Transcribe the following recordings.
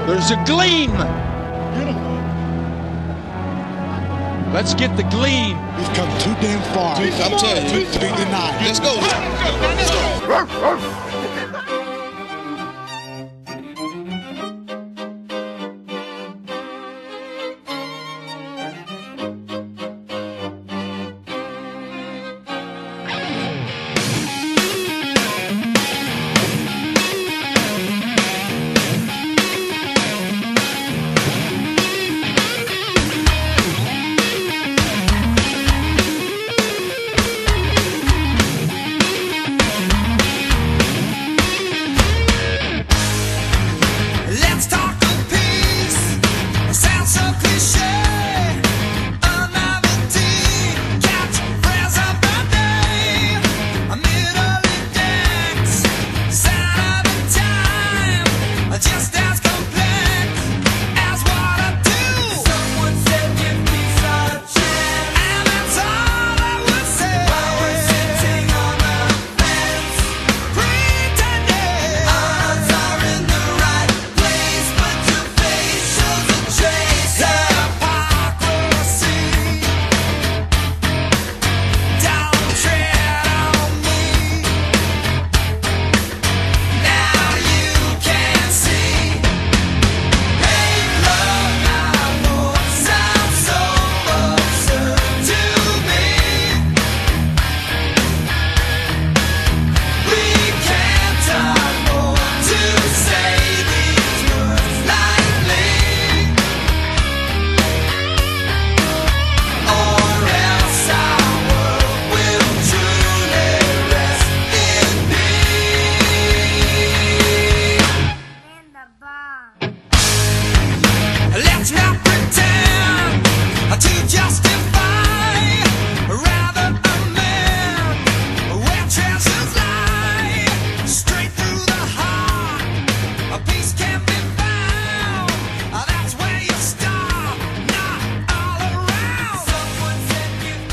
There's a gleam. Let's get the gleam. We've come too damn far. I'm telling you. To be denied. Let's go. Let's go. Let's not pretend to justify rather amend where chances lie. Straight through the heart, a peace can be found. That's where you stop, not all around. Someone said give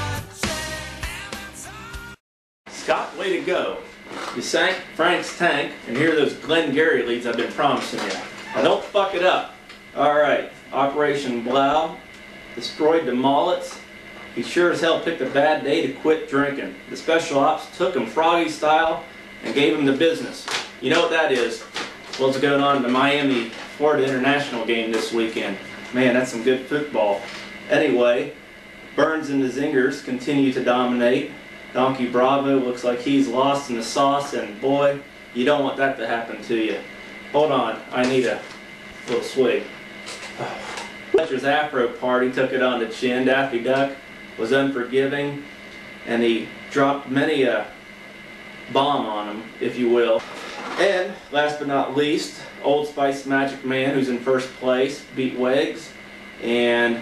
peace a chance. Scott, way to go. You sank Frank's tank, and here are those Glengarry leads I've been promising you. Now don't fuck it up. Alright, Operation Blau destroyed the Mullets. He sure as hell picked a bad day to quit drinking. The special ops took him Froggy style and gave him the business. You know what that is? What's going on in the Miami Florida International game this weekend. Man, that's some good football. Anyway, Burns and the Zingers continue to dominate. Donkey Bravo looks like he's lost in the sauce, and boy, you don't want that to happen to you. Hold on, I need a little swig. Fletcher's Afro Party took it on the chin. Daffy Duck was unforgiving, and he dropped many a bomb on him, if you will. And last but not least, Old Spice Magic Man, who's in first place, beat Wags, and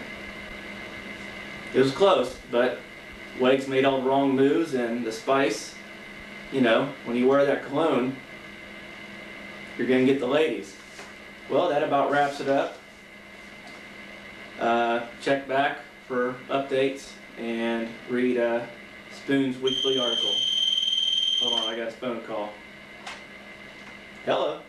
it was close, but Wags made all the wrong moves, and the Spice, you know, when you wear that cologne, you're going to get the ladies. Well, that about wraps it up. Check back for updates and read Spoon's weekly article. Hold on, I got a phone call. Hello.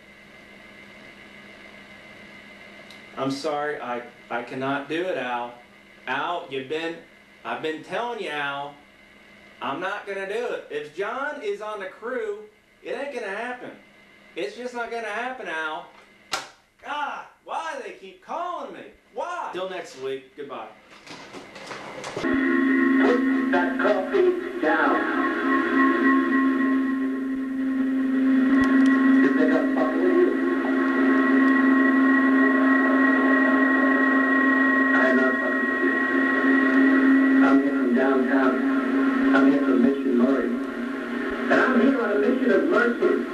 I'm sorry, I cannot do it, Al. Al, I've been telling you, Al, I'm not going to do it. If John is on the crew, it ain't going to happen. It's just not going to happen, Al. God, why do they keep calling me? Why? Till next week, goodbye. Put that coffee down. You think I'm fucking with you? I'm not fucking with you. I'm here from downtown. I'm here from Mission Murray. And I'm here on a mission of mercy.